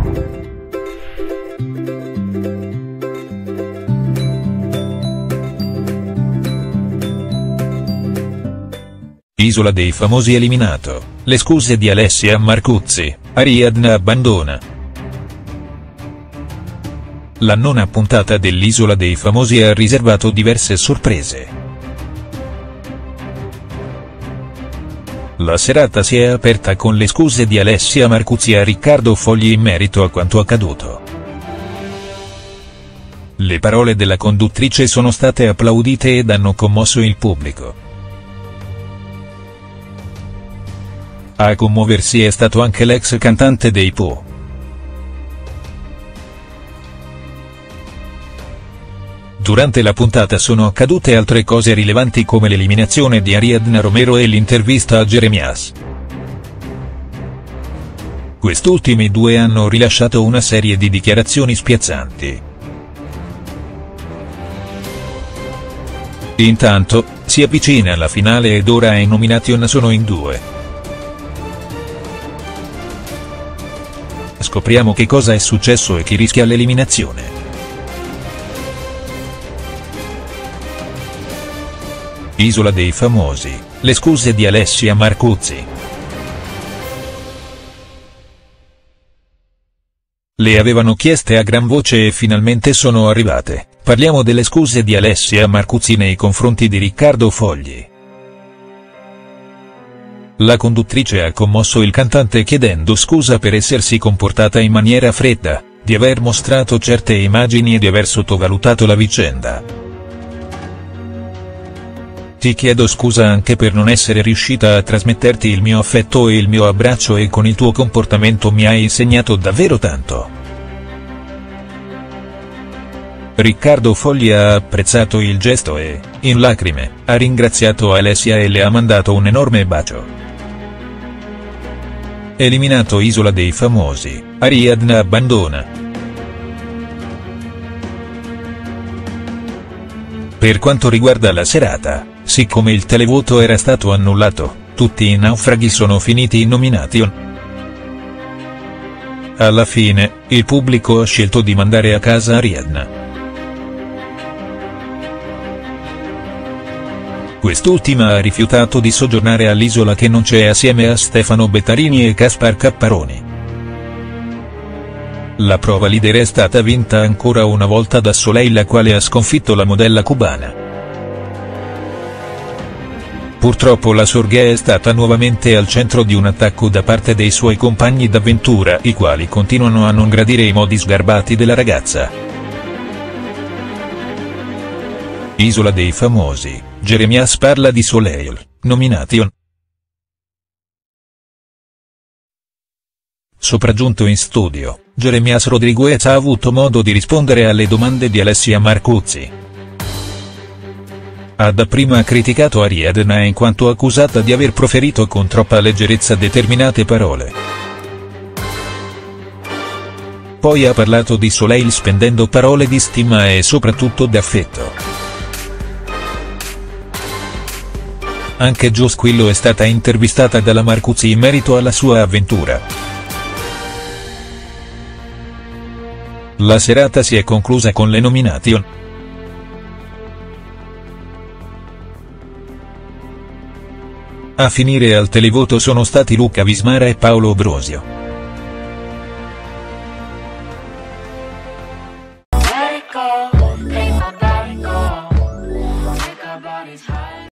Isola dei famosi eliminato, le scuse di Alessia Marcuzzi, Ariadna abbandona. La nona puntata dell'Isola dei famosi ha riservato diverse sorprese. La serata si è aperta con le scuse di Alessia Marcuzzi a Riccardo Fogli in merito a quanto accaduto. Le parole della conduttrice sono state applaudite ed hanno commosso il pubblico. A commuoversi è stato anche l'ex cantante dei Pooh. Durante la puntata sono accadute altre cose rilevanti come l'eliminazione di Ariadna Romero e l'intervista a Jeremias. Quest'ultimi due hanno rilasciato una serie di dichiarazioni spiazzanti. Intanto, si avvicina la finale ed ora i nomination sono in due. Scopriamo che cosa è successo e chi rischia l'eliminazione. Isola dei famosi, le scuse di Alessia Marcuzzi. Le avevano chieste a gran voce e finalmente sono arrivate. Parliamo delle scuse di Alessia Marcuzzi nei confronti di Riccardo Fogli. La conduttrice ha commosso il cantante chiedendo scusa per essersi comportata in maniera fredda, di aver mostrato certe immagini e di aver sottovalutato la vicenda. Ti chiedo scusa anche per non essere riuscita a trasmetterti il mio affetto e il mio abbraccio e con il tuo comportamento mi hai insegnato davvero tanto. Riccardo Fogli ha apprezzato il gesto e, in lacrime, ha ringraziato Alessia e le ha mandato un enorme bacio. Eliminato Isola dei famosi, Ariadna abbandona. Per quanto riguarda la serata, siccome il televoto era stato annullato, tutti i naufraghi sono finiti in nomination. Alla fine, il pubblico ha scelto di mandare a casa Ariadna. Quest'ultima ha rifiutato di soggiornare all'isola che non c'è assieme a Stefano Bettarini e Caspar Capparoni. La prova leader è stata vinta ancora una volta da Soleil, la quale ha sconfitto la modella cubana. Purtroppo la Sorghè è stata nuovamente al centro di un attacco da parte dei suoi compagni d'avventura, i quali continuano a non gradire i modi sgarbati della ragazza. Isola dei famosi, Jeremias parla di Soleil, nomination. Sopraggiunto in studio, Jeremias Rodriguez ha avuto modo di rispondere alle domande di Alessia Marcuzzi. Ha dapprima criticato Ariadna in quanto accusata di aver proferito con troppa leggerezza determinate parole. Poi ha parlato di Soleil spendendo parole di stima e soprattutto d'affetto. Anche Jo Squillo è stata intervistata dalla Marcuzzi in merito alla sua avventura. La serata si è conclusa con le nomination. A finire al televoto sono stati Luca Vismara e Paolo Brosio. Let it go, make my body go, make our bodies high.